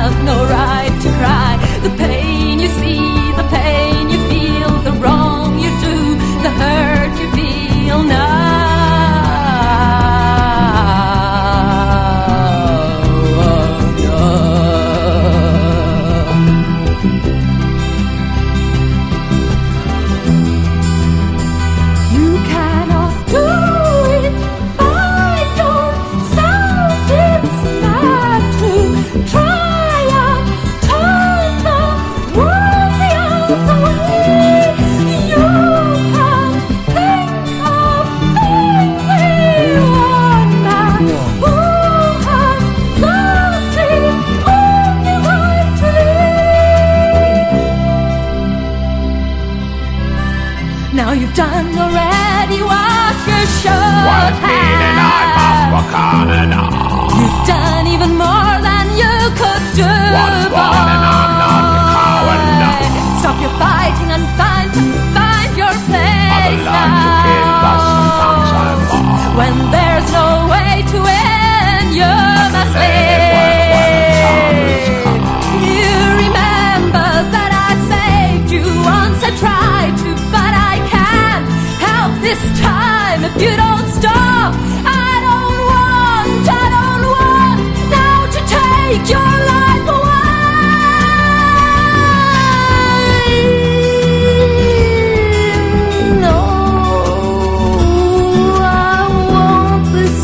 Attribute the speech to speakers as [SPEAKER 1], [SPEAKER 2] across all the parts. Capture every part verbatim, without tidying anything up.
[SPEAKER 1] have no right to cry. The pain you see, the pain you feel, the wrong you do, the hurt you feel now. Now you've done already what you should
[SPEAKER 2] What's meaning I must work on and on.
[SPEAKER 1] You've done even more than you could do.
[SPEAKER 2] What's wrong and I'm not a coward, no.
[SPEAKER 1] Stop your fighting and find, find your place.
[SPEAKER 2] Other land to kill, but sometimes I'm more.
[SPEAKER 1] When there's no way to win, you must live. You remember that I saved you once. I tried to, but I can't help this time. If you don't stop, I don't want, I don't want now to take your life away. No, I want this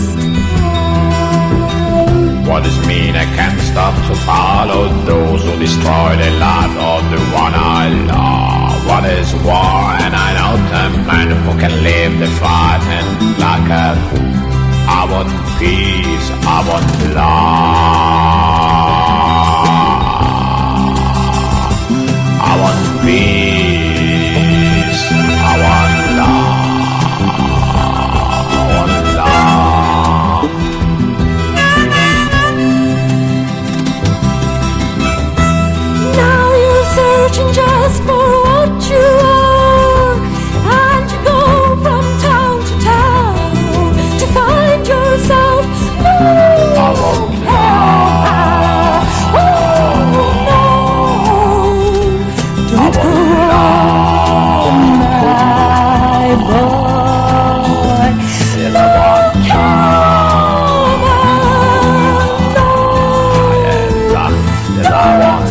[SPEAKER 1] time.
[SPEAKER 2] What does mean I can't stop to follow those who destroy the life of the one I love? What is war? And I know the man who can live the fight and like a I want peace, I want love. I want peace, I want love. I want love.
[SPEAKER 1] Now you're searching just for what you are, and you go from town to town to find yourself no help. Oh no, don't go on, my boy.
[SPEAKER 2] Still I want
[SPEAKER 1] Come on, no.
[SPEAKER 2] love. Still I want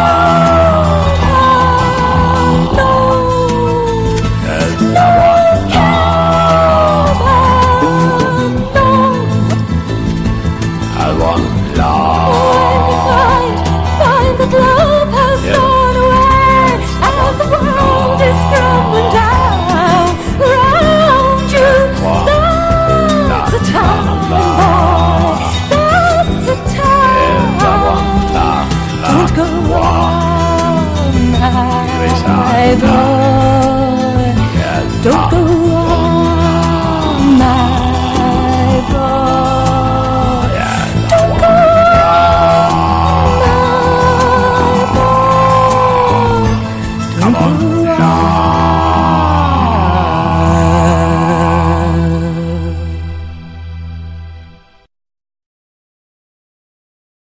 [SPEAKER 1] Love has gone away, and the world is crumbling down around you. That's the time, boy. That's the time. Don't go on, my boy. Don't go on, my boy. Don't go on.
[SPEAKER 2] Come on.